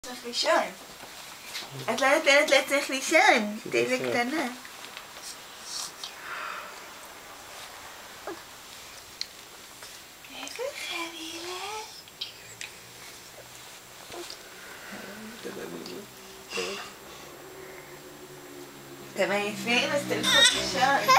צריך לישון. את לא נותנת לה צריך לישון. תהיה לי קטנה. איפה חבילה? אתם עייפים? אז תלכו לישון.